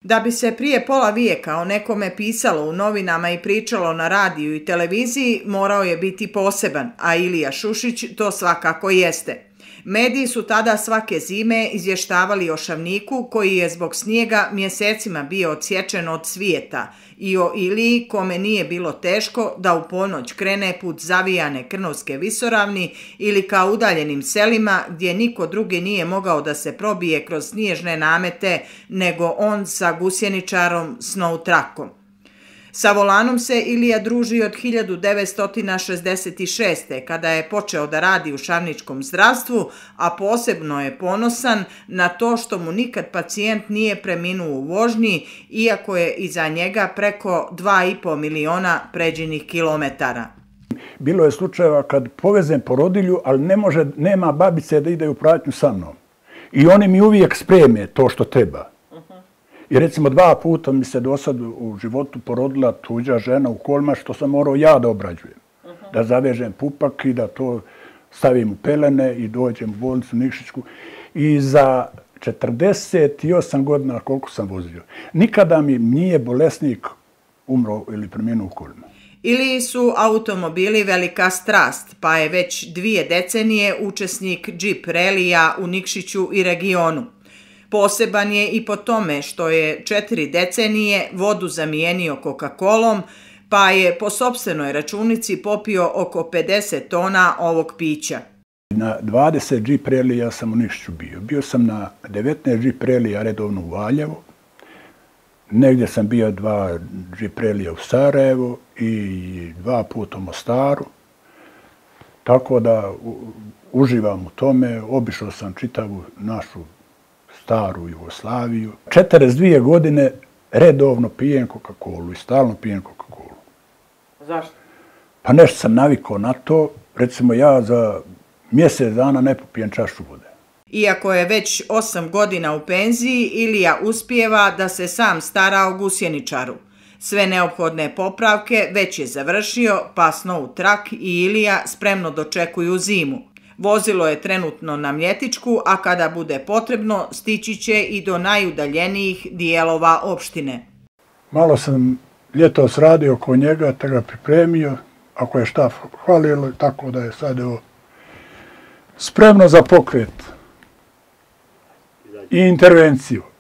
Da bi se prije pola vijeka o nekome pisalo u novinama i pričalo na radiju i televiziji, morao je biti poseban, a Ilija Šušić to svakako jeste. Mediji su tada svake zime izvještavali o Šavniku koji je zbog snijega mjesecima bio odsječen od svijeta i o Iliji kome nije bilo teško da u ponoć krene put zavijane Krnovske visoravni ili ka udaljenim selima gdje niko drugi nije mogao da se probije kroz snježne namete nego on sa gusjeničarom Snow Truckom. Sa volanom se Ilija druži od 1966. kada je počeo da radi u šavničkom zdravstvu, a posebno je ponosan na to što mu nikad pacijent nije preminuo u vožnji, iako je iza njega preko 2,5 miliona pređenih kilometara. Bilo je slučajeva kad povezem porodilju, ali nema babice da ide u pratnju sa mnom. I oni mi uvijek spreme to što treba. I recimo 2 puta mi se do sad u životu porodila tuđa žena u kolima što sam morao ja da obrađujem. Da zavežem pupak i da to stavim u pelene i dođem u bolnicu Nikšićku. I za 48 godina koliko sam vozio, nikada mi nije bolesnik umro ili preminuo u kolima. Iliji su automobili velika strast, pa je već 2 decenije učesnik Jeep relija u Nikšiću i regionu. Poseban je i po tome što je 4 decenije vodu zamijenio Coca-Colom, pa je po sopstvenoj računici popio oko 50 tona ovog pića. Na 20 Jeep relija sam u Nikšiću bio. Bio sam na 19 Jeep relija redovno u Valjevu. Negdje sam bio 2 Jeep relija u Sarajevu i 2 puta u Mostaru. Tako da uživam u tome. Obišao sam čitavu našu staru Jugoslaviju. 42 godine redovno pijem Coca-Colu i stalno pijem Coca-Colu. Zašto? Pa nešto sam navikao na to. Recimo ja za mjesec dana ne popijem čašu vode. Iako je već 8 godina u penziji, Ilija uspijeva da se sam stara o gusjeničaru. Sve neophodne popravke već je završio, pa Snow Truck i Ilija spremno dočekuju zimu. Vozilo je trenutno na Mljetičku, a kada bude potrebno, stići će i do najudaljenijih dijelova opštine. Malo sam ljetos radio oko njega, te ga pripremio, ako je šta hvalilo, tako da je sad spremno za pokret i intervenciju.